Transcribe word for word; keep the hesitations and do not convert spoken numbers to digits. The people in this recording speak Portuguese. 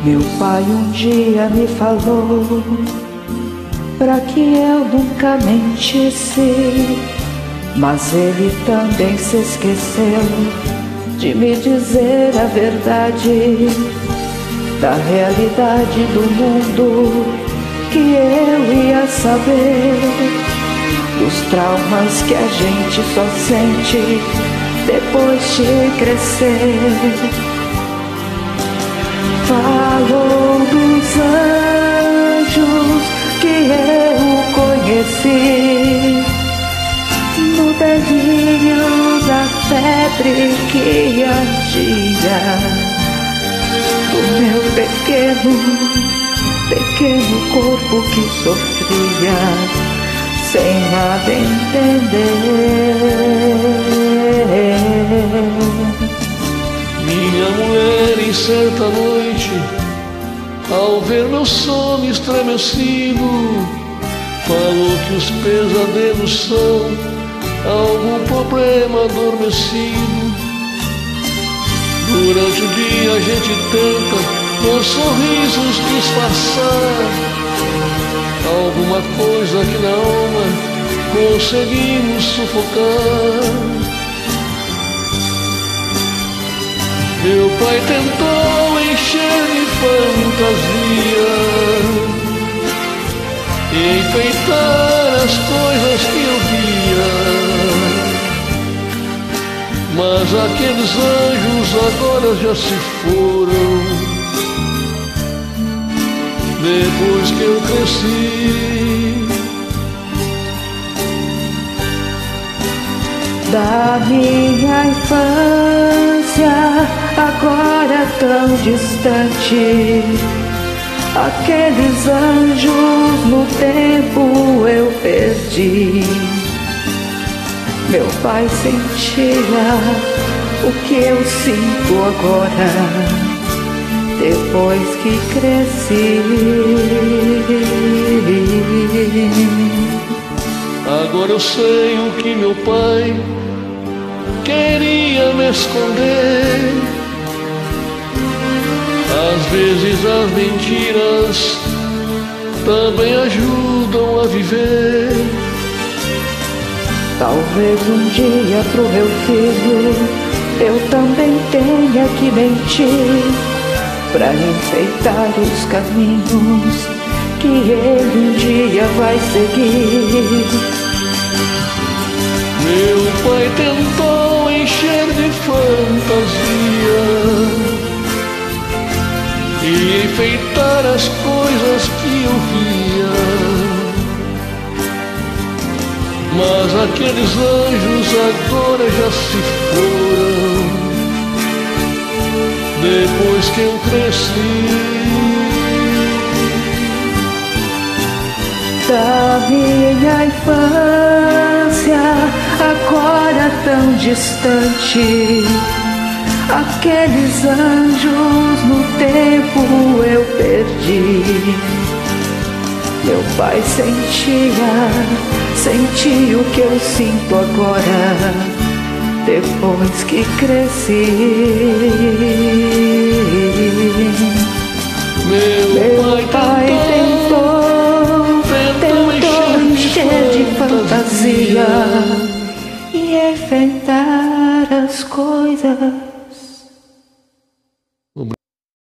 Meu pai um dia me falou pra que eu nunca mentisse, mas ele também se esqueceu de me dizer a verdade da realidade do mundo, que eu ia saber dos traumas que a gente só sente depois de crescer. Falou dos anjos que eu conheci no delírio da febre que ardia do meu pequeno, pequeno corpo que sofria sem nada entender. Minha mulher, em certa noite, ao ver meu sono estremecido, falou que os pesadelos são algum problema adormecido. Durante o dia a gente tenta com sorrisos disfarçar alguma coisa que na alma conseguimos sufocar. Meu pai tentou encher de fantasia e enfeitar as coisas que eu via, mas aqueles anjos agora já se foram depois que eu cresci. Da minha infância, agora tão distante, aqueles anjos no tempo eu perdi. Meu pai sentia o que eu sinto agora, depois que cresci. Agora eu sei o que meu pai queria me esconder. Às vezes as mentiras também ajudam a viver. Talvez um dia pro meu filho eu também tenha que mentir, pra enfeitar os caminhos que ele um dia vai seguir. Meu pai tentou encher de fantasia e enfeitar as coisas que eu via, mas aqueles anjos agora já se foram depois que eu cresci. Da minha infância, agora tão distante, aqueles anjos no tempo eu perdi. Meu pai sentia, sentia o que eu sinto agora, depois que cresci. Meu, Meu pai, pai tentou, tentou, tentou encher de fantasia e enfeitar as coisas